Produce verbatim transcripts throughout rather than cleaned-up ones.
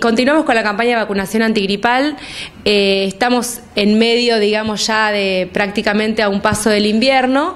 continuamos con la campaña de vacunación antigripal. Eh, estamos en medio, digamos, ya de prácticamente a un paso del invierno.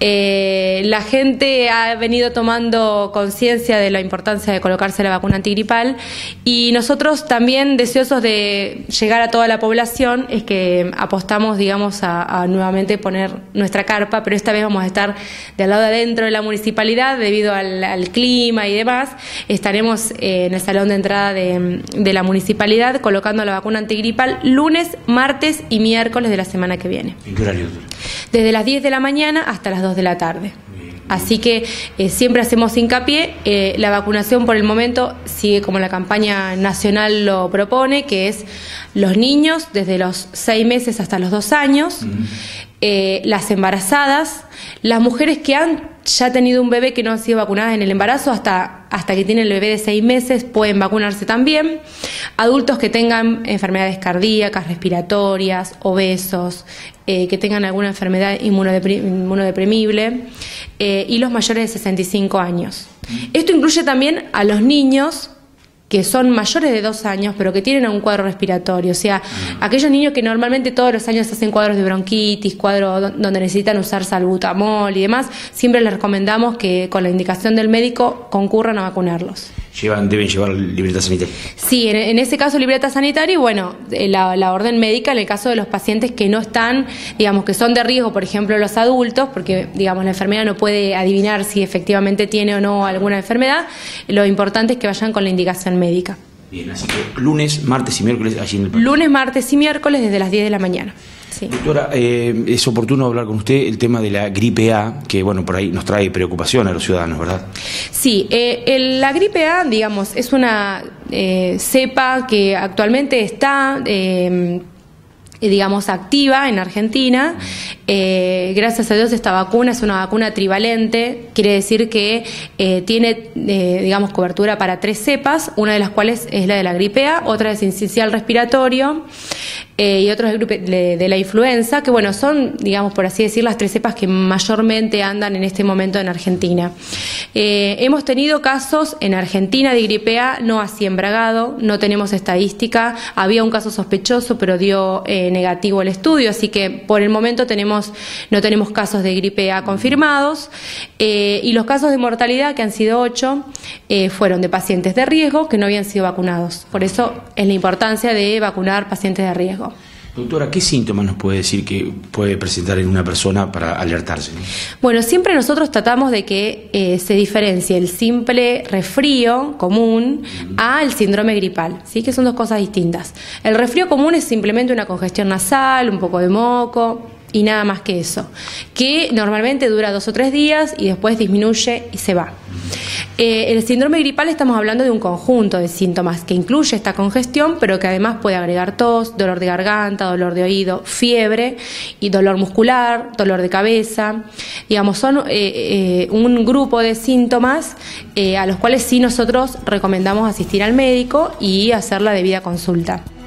Eh, la gente ha venido tomando conciencia de la importancia de colocarse la vacuna antigripal y nosotros también, deseosos de llegar a toda la población, es que apostamos, digamos, a, a nuevamente poner nuestra carpa, pero esta vez vamos a estar del lado de adentro de la municipalidad debido al, al clima y demás. Estaremos eh, en el salón de entrada de, de la municipalidad colocando la vacuna antigripal lunes, martes y miércoles de la semana que viene. ¿En qué horario? Desde las diez de la mañana hasta las dos de la tarde. Así que eh, siempre hacemos hincapié, eh, la vacunación por el momento sigue como la campaña nacional lo propone, que es los niños desde los seis meses hasta los dos años, uh-huh. eh, las embarazadas, las mujeres que han ya tenido un bebé que no han sido vacunadas en el embarazo hasta, hasta que tienen el bebé de seis meses pueden vacunarse también, adultos que tengan enfermedades cardíacas, respiratorias, obesos, eh, que tengan alguna enfermedad inmunodeprim- inmunodeprimible eh, y los mayores de sesenta y cinco años. Esto incluye también a los niños que son mayores de dos años, pero que tienen un cuadro respiratorio, o sea, aquellos niños que normalmente todos los años hacen cuadros de bronquitis, cuadros donde necesitan usar salbutamol y demás, siempre les recomendamos que con la indicación del médico concurran a vacunarlos. Llevan, deben llevar libreta sanitaria. Sí, en, en ese caso libreta sanitaria y bueno, la, la orden médica en el caso de los pacientes que no están, digamos, que son de riesgo, por ejemplo los adultos, porque digamos la enfermera no puede adivinar si efectivamente tiene o no alguna enfermedad, lo importante es que vayan con la indicación médica. Bien, así que lunes, martes y miércoles allí en el parque. Lunes, martes y miércoles desde las diez de la mañana. Sí. Doctora, eh, es oportuno hablar con usted el tema de la gripe A, que bueno, por ahí nos trae preocupación a los ciudadanos, ¿verdad? Sí, eh, el, la gripe A, digamos, es una eh, cepa que actualmente está... Eh, digamos, activa en Argentina. Eh, gracias a Dios esta vacuna es una vacuna trivalente, quiere decir que eh, tiene, eh, digamos, cobertura para tres cepas, una de las cuales es la de la gripe A, otra es sincicial respiratorio eh, y otra es de, de, de la influenza, que bueno, son, digamos, por así decir, las tres cepas que mayormente andan en este momento en Argentina. Eh, hemos tenido casos en Argentina de gripe A, no así en Bragado, no tenemos estadística, había un caso sospechoso, pero dio eh, negativo el estudio, así que por el momento tenemos no tenemos casos de gripe A confirmados eh, y los casos de mortalidad, que han sido ocho, eh, fueron de pacientes de riesgo que no habían sido vacunados. Por eso es la importancia de vacunar pacientes de riesgo. Doctora, ¿qué síntomas nos puede decir que puede presentar en una persona para alertarse, ¿no? Bueno, siempre nosotros tratamos de que eh, se diferencie el simple resfrío común a el síndrome gripal, ¿sí? Que son dos cosas distintas. El resfrío común es simplemente una congestión nasal, un poco de moco y nada más que eso, que normalmente dura dos o tres días y después disminuye y se va. Eh, el síndrome gripal estamos hablando de un conjunto de síntomas que incluye esta congestión, pero que además puede agregar tos, dolor de garganta, dolor de oído, fiebre y dolor muscular, dolor de cabeza. Digamos, son eh, eh, un grupo de síntomas eh, a los cuales sí nosotros recomendamos asistir al médico y hacer la debida consulta.